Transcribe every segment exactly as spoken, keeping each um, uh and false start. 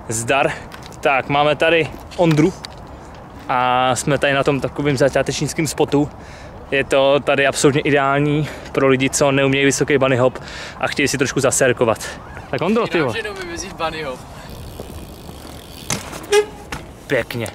Zdar. Tak, máme tady Ondru a jsme tady na tom takovým začátečnickém spotu. Je to tady absolutně ideální pro lidi, co neumějí vysoký bunny hop a chtějí si trošku zasérkovat. Tak Ondro, ty jo. Bunny hop. Pěkně.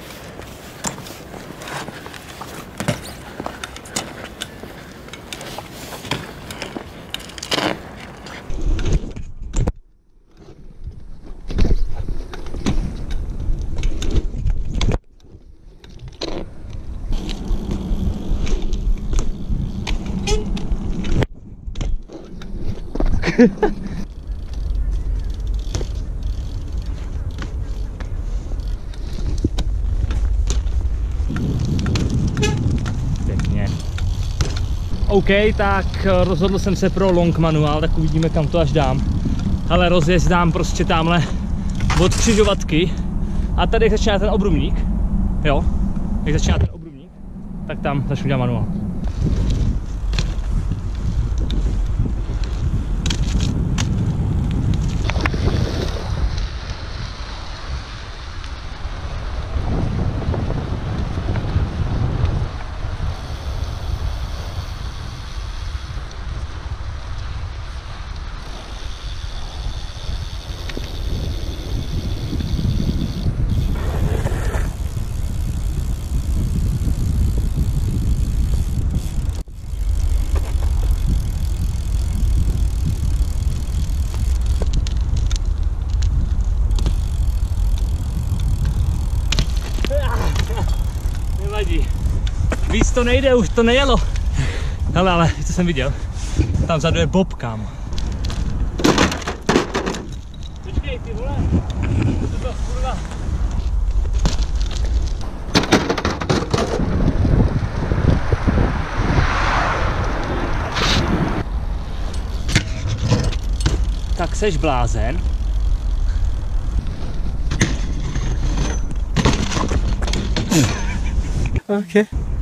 Pěkně. OK, tak rozhodl jsem se pro long manuál, tak uvidíme, kam to až dám. Ale rozjezd dám prostě tamhle od křižovatky a tady, jak začíná ten obrubník, jo, jak začíná ten obrubník, tak tam začnu dělat manuál. Nevadí. Víc to nejde, už to nejelo. Hele, ale co jsem viděl? Tam vzadu je Bob, kámo. Počkej, ty vole. Co to kurva? Tak seš blázen. Okay.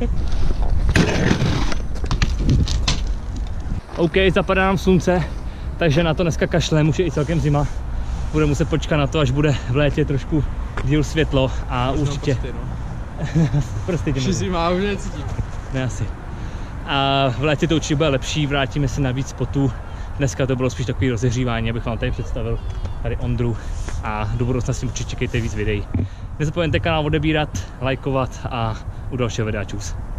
OK, zapadá nám slunce, takže na to dneska kašlem, už je i celkem zima. Bude muset počkat na to, až bude v létě trošku díl světlo a až určitě... Prsty, no. Prsty tě zima, už necítím. Ne, asi. A v létě to určitě bude lepší, vrátíme se na víc spotů. Dneska to bylo spíš takový rozehřívání, abych vám tady představil tady Ondru a do budoucna si určitě čekejte víc videí. Nezapomeňte kanál odebírat, lajkovat a u dalšího videa čus.